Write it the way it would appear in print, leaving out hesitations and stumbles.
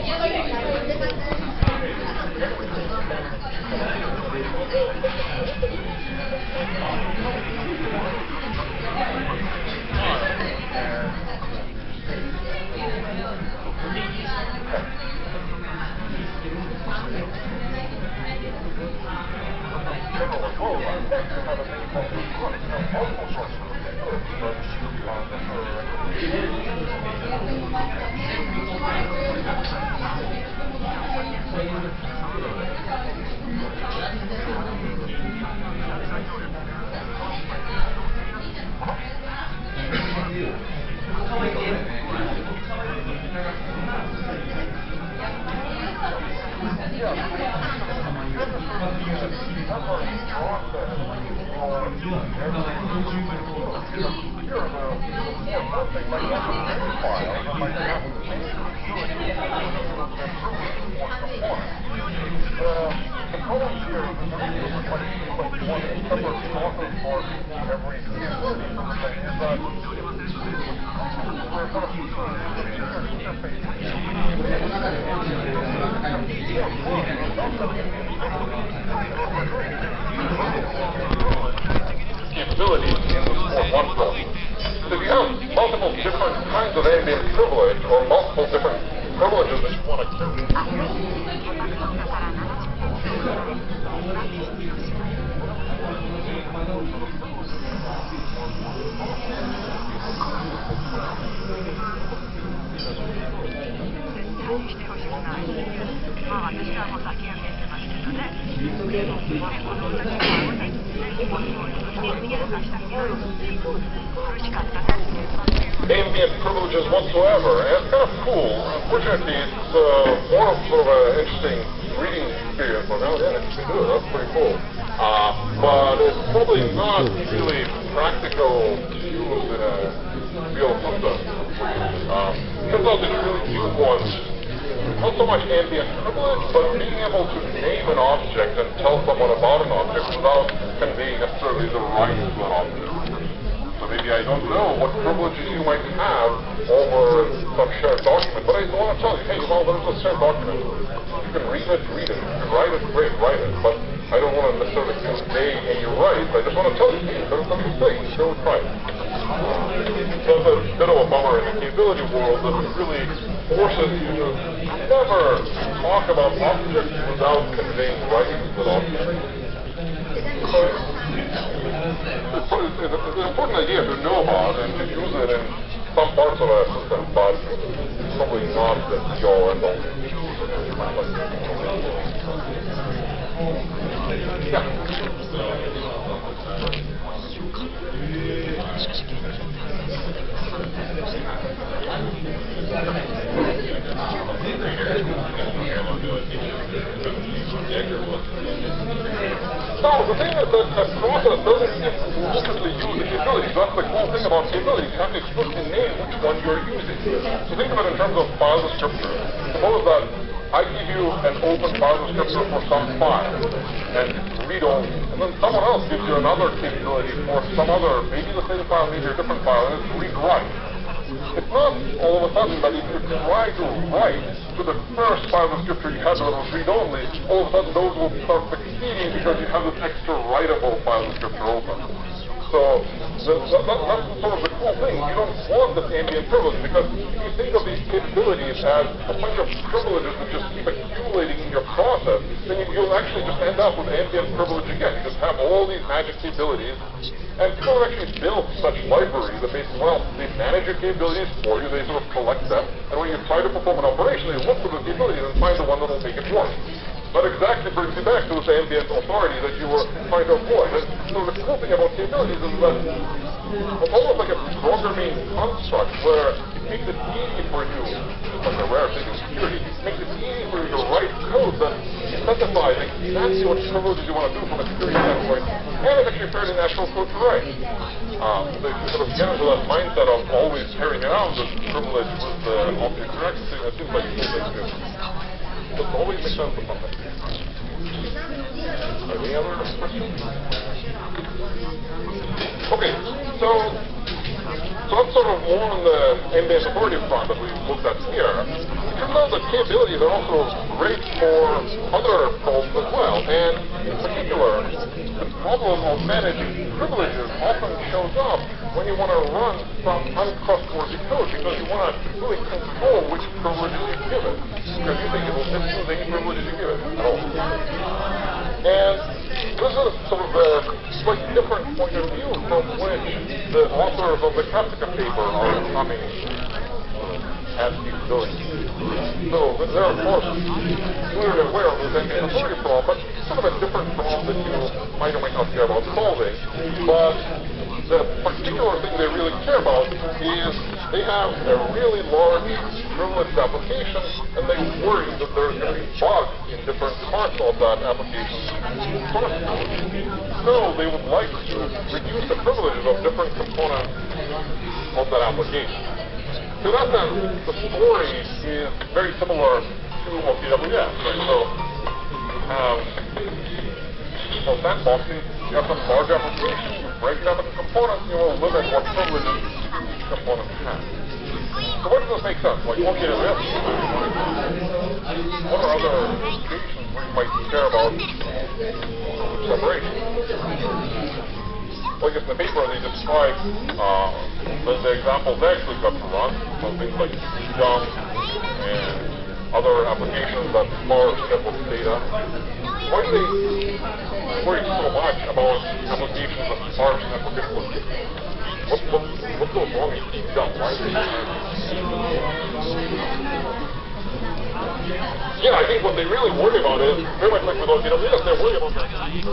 Capabilities in the Sport 1 Pro. So if you have multiple different kinds of ambient privilege or multiple different privileges that you want to ambient privileges whatsoever, and it's kind of cool. Unfortunately, it's more of sort of an interesting reading experience. But now, yeah, you can do it. That's pretty cool. But it's probably not really practical to use in a real system. Turns out that you really do want not so much ambient privilege, but being able to name an object and tell someone about an object without conveying necessarily the right to an object. So maybe I don't know what privileges you might have over some shared document, but I want to tell you, hey, well, there's a shared document. You can read it, read it. You can write it, great, write it. But I don't want to necessarily convey any rights. I just want to tell you, hey, there's some mistakes. Go try it. So it's a bit of a bummer in the capability world that really forces you to never talk about objects without conveying rights to the object. So it's an important idea to know about and to use it in some parts of a system, but probably not the be-all and all. So the thing is that the process doesn't explicitly use the capabilities. That's the cool thing about capabilities. You have to explicitly name which one you're using. So think of it in terms of file descriptor. Suppose that I give you an open file descriptor for some file, and it's read-only. And then someone else gives you another capability for some other, maybe the same file, maybe a different file, and it's read-write. It's not all of a sudden that if you try to write to the first file descriptor you had that was read-only, all of a sudden those will start succeeding because you have this extra writable file descriptor open. So that's sort of the cool thing. You don't want this ambient privilege because if you think of these capabilities as a bunch of privileges that just keep accumulating in your process, then you'll actually just end up with ambient privilege again. You just have all these magic capabilities. And people have actually built such libraries that they manage your capabilities for you, they sort of collect them, and when you try to perform an operation, they look for the capabilities and find the one that will make it work. That exactly brings you back to this ambient authority that you were trying to avoid. And so the cool thing about capabilities is that it's almost like a programming construct where it makes it easy for you, like a rare thing in security, it makes it easy for you to write code that specifies exactly what privileges you want to do from a security standpoint, and it's actually fairly natural code to write. So if you sort of get into that mindset of always carrying around this privilege with the object direction thing, it seems like it's good. It always makes sense for something. Any other questions? Okay, so So that's sort of more on the end-to-end authority front that we've looked at here. It turns out that capabilities are also great for other problems as well. And in particular, the problem of managing privileges often shows up when you want to run some untrustworthy code because you want to really control which privileges you give it. Because you think it will misuse any privileges you give it at all. And this is sort of a slightly different point of view from which the authors of the Captica paper are coming at capability. So they're of course clearly aware of this end-to-end authority problem, but sort of a different problem that you might or might not care about solving. But the particular thing they really care about is they have a really large privileged application, and they worry that there's going to be bugs in different parts of that application. So they would like to reduce the privileges of different components of that application. So in that sense, the story is very similar to what AWS, right? So for sandboxing, you have some large application, you break it up into components, you will limit what privileges each component has. So where does this make sense? Like, what AWS? What are other applications where you might care about separation? Well, I guess in the paper they describe the examples they actually got to run, so things like dump and other applications that parse network data. Why do they worry so much about applications that parse network data? What goes wrong in dump? Why is it? Yeah, I think what they really worry about is very much like with AWS, they're worried about